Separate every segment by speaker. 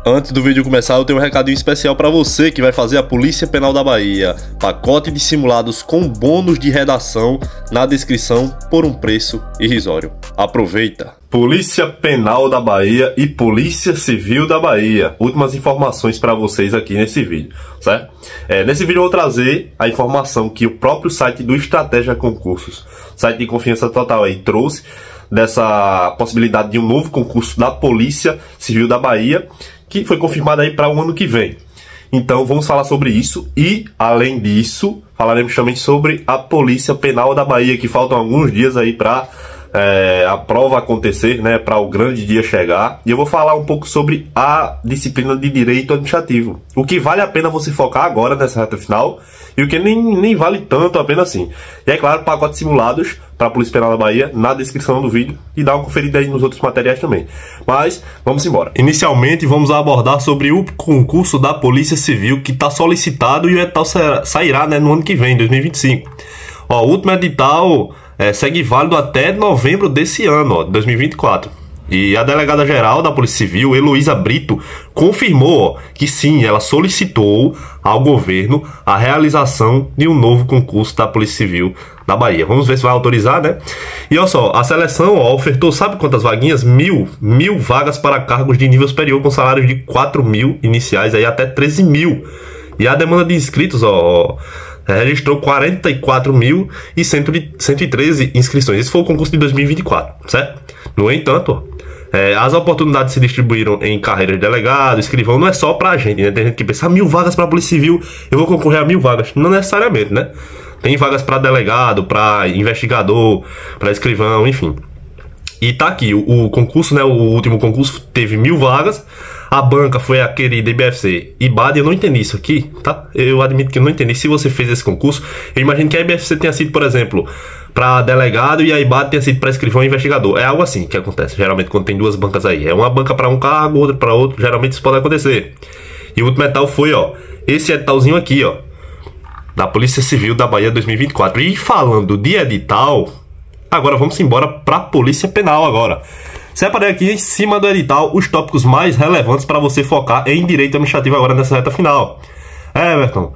Speaker 1: Antes do vídeo começar, eu tenho um recadinho especial para você que vai fazer a Polícia Penal da Bahia. Pacote de simulados com bônus de redação na descrição por um preço irrisório. Aproveita! Polícia Penal da Bahia e Polícia Civil da Bahia. Últimas informações para vocês aqui nesse vídeo, certo? Nesse vídeo eu vou trazer a informação que o próprio site do Estratégia Concursos, site de confiança total aí, trouxe dessa possibilidade de um novo concurso da Polícia Civil da Bahia, que foi confirmado aí para o ano que vem. Então vamos falar sobre isso e, além disso, falaremos também sobre a Polícia Penal da Bahia, que faltam alguns dias aí para a prova acontecer, né, para o grande dia chegar. E eu vou falar um pouco sobre a disciplina de Direito Administrativo, o que vale a pena você focar agora nessa reta final e o que nem vale tanto a pena assim. E é claro, pacotes simulados para a Polícia Penal da Bahia na descrição do vídeo e dá uma conferida aí nos outros materiais também. Mas vamos embora. Inicialmente vamos abordar sobre o concurso da Polícia Civil que está solicitado e o edital sairá, né, no ano que vem, 2025. O último edital segue válido até novembro desse ano, 2024. E a delegada-geral da Polícia Civil, Heloísa Brito, confirmou que sim, ela solicitou ao governo a realização de um novo concurso da Polícia Civil da Bahia. Vamos ver se vai autorizar, né? E olha só, a seleção ofertou, sabe quantas vaguinhas? Mil vagas para cargos de nível superior com salários de 4 mil iniciais aí até 13 mil. E a demanda de inscritos, registrou 44.113 inscrições. Esse foi o concurso de 2024, certo? No entanto, as oportunidades se distribuíram em carreiras de delegado, escrivão. Não é só pra gente, né? Tem gente que pensa, 1000 vagas pra Polícia Civil, eu vou concorrer a 1000 vagas. Não necessariamente, né? Tem vagas pra delegado, pra investigador, pra escrivão, enfim. E tá aqui, o concurso, né? O último concurso teve 1000 vagas. A banca foi a querida IBFC IBAD. Eu não entendi isso aqui, tá? Eu admito que eu não entendi. Se você fez esse concurso, eu imagino que a IBFC tenha sido, por exemplo, para delegado e a IBAD tenha sido para escrivão e investigador. É algo assim que acontece, geralmente, quando tem duas bancas aí. É uma banca para um cargo, outra para outro. Geralmente isso pode acontecer. E o último edital foi, esse editalzinho aqui, da Polícia Civil da Bahia 2024. E falando de edital, agora vamos embora para a Polícia Penal agora. Separei aqui em cima do edital os tópicos mais relevantes para você focar em direito administrativo agora nessa reta final. Everton,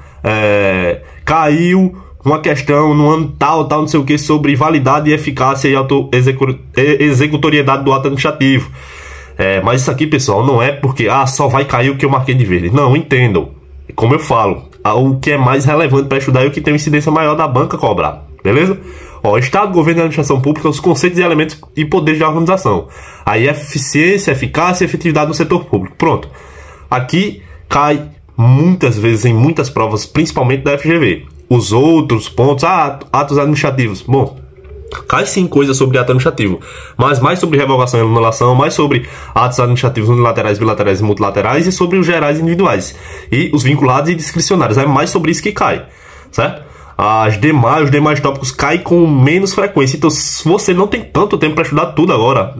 Speaker 1: caiu uma questão no ano tal, não sei o que, sobre validade e eficácia e executoriedade do ato administrativo. Mas isso aqui, pessoal, não é porque só vai cair o que eu marquei de verde. Não, entendam. Como eu falo, o que é mais relevante para estudar e o que tem uma incidência maior da banca cobrar. Beleza? Estado, governo e administração pública, os conceitos e elementos e poderes de organização. Aí eficiência, eficácia e efetividade no setor público. Pronto. Aqui cai muitas vezes em muitas provas, principalmente da FGV. Os outros pontos, atos administrativos. Bom, cai sim coisa sobre ato administrativo, mas mais sobre revogação e anulação, mais sobre atos administrativos unilaterais, bilaterais e multilaterais e sobre os gerais e individuais. E os vinculados e discricionários. É mais sobre isso que cai, certo? Os demais tópicos caem com menos frequência. Então, se você não tem tanto tempo para estudar tudo agora,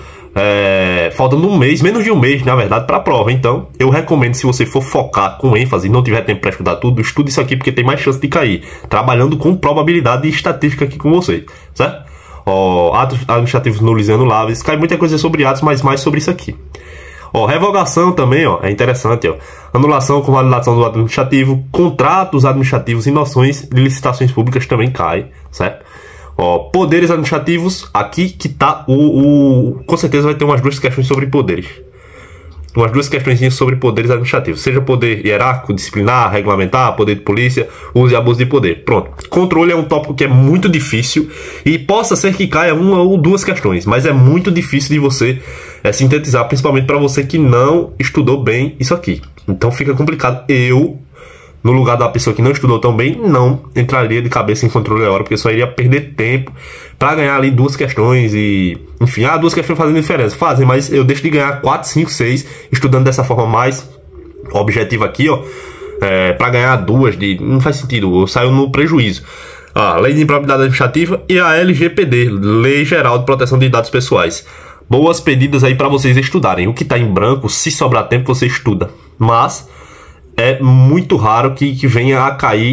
Speaker 1: faltando um mês, menos de um mês, na verdade, para a prova. Então, eu recomendo, se você for focar com ênfase e não tiver tempo para estudar tudo, estude isso aqui, porque tem mais chance de cair. Trabalhando com probabilidade e estatística aqui com você, certo? Atos administrativos nulos e anuláveis. Cai muita coisa sobre atos, mas mais sobre isso aqui. Revogação também, é interessante, Anulação com validação do ato administrativo, contratos administrativos e noções de licitações públicas também cai, certo? Poderes administrativos, aqui que tá com certeza vai ter umas duas questões sobre poderes. Umas duas questões sobre poderes administrativos, seja poder hierárquico, disciplinar, regulamentar, poder de polícia, uso e abuso de poder. Pronto. Controle é um tópico que é muito difícil e possa ser que caia uma ou duas questões, mas é muito difícil de você sintetizar, principalmente para você que não estudou bem isso aqui. Então fica complicado. Eu, no lugar da pessoa que não estudou tão bem, não entraria de cabeça em controle hora, porque só iria perder tempo para ganhar ali duas questões e... Enfim, duas questões fazendo diferença. Fazem, mas eu deixo de ganhar 4, 5, 6 estudando dessa forma mais objetiva aqui, para ganhar duas. Não faz sentido, eu saio no prejuízo. Lei de improbidade administrativa e a LGPD, Lei Geral de Proteção de Dados Pessoais. Boas pedidas aí para vocês estudarem. O que está em branco, se sobrar tempo, você estuda. Mas é muito raro que venha a cair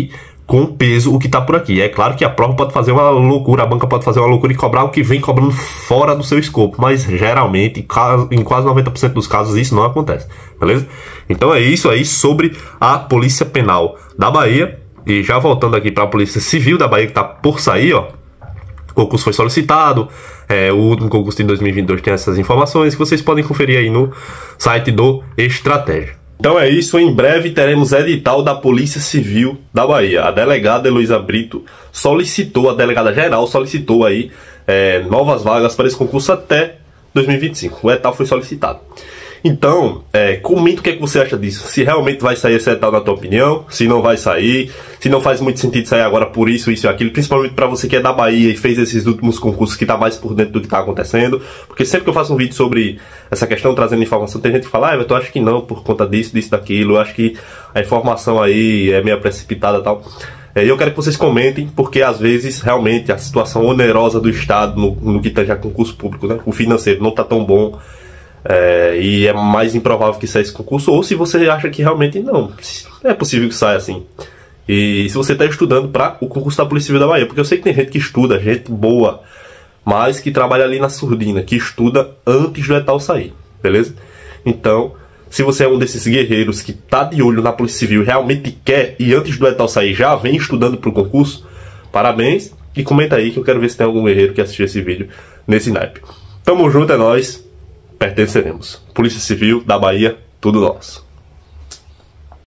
Speaker 1: com peso o que tá por aqui. É claro que a prova pode fazer uma loucura, a banca pode fazer uma loucura e cobrar o que vem cobrando fora do seu escopo, mas geralmente, em quase 90% dos casos, isso não acontece, beleza? Então é isso aí sobre a Polícia Penal da Bahia. E já voltando aqui para a Polícia Civil da Bahia, que tá por sair, ó. O concurso foi solicitado, o último concurso de 2022 tem essas informações que vocês podem conferir aí no site do Estratégia. Então é isso, em breve teremos edital da Polícia Civil da Bahia. A delegada Heloísa Brito solicitou, a delegada geral solicitou aí novas vagas para esse concurso até 2025. O edital foi solicitado. Então, comenta o que é que você acha disso. Se realmente vai sair esse edital na tua opinião, se não vai sair, se não faz muito sentido sair agora por isso e aquilo, principalmente para você que é da Bahia e fez esses últimos concursos que tá mais por dentro do que tá acontecendo, porque sempre que eu faço um vídeo sobre essa questão, trazendo informação, tem gente que fala, eu acho que não, por conta disso, daquilo, eu acho que a informação aí é meio precipitada e tal. E eu quero que vocês comentem, porque às vezes realmente a situação onerosa do Estado no que tange a concurso público, né, o financeiro não tá tão bom. E é mais improvável que saia esse concurso, ou se você acha que realmente não é possível que saia assim. E se você está estudando para o concurso da Polícia Civil da Bahia, porque eu sei que tem gente que estuda, gente boa, mas que trabalha ali na surdina, que estuda antes do edital sair, beleza? Então, se você é um desses guerreiros que tá de olho na Polícia Civil, realmente quer e antes do edital sair já vem estudando para o concurso, parabéns, e comenta aí que eu quero ver se tem algum guerreiro que assistiu esse vídeo nesse naipe. Tamo junto, é nóis. Pertenceremos. Polícia Civil da Bahia, tudo nosso.